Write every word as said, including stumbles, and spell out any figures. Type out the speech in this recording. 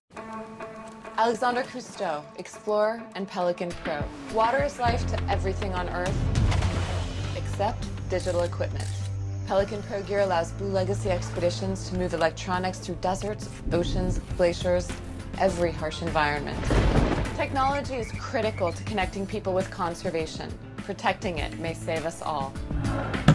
Alexandre Cousteau, explorer and Pelican Pro. Water is life to everything on Earth, except digital equipment. Pelican Pro gear allows Blue Legacy expeditions to move electronics through deserts, oceans, glaciers, every harsh environment. Technology is critical to connecting people with conservation. Protecting it may save us all.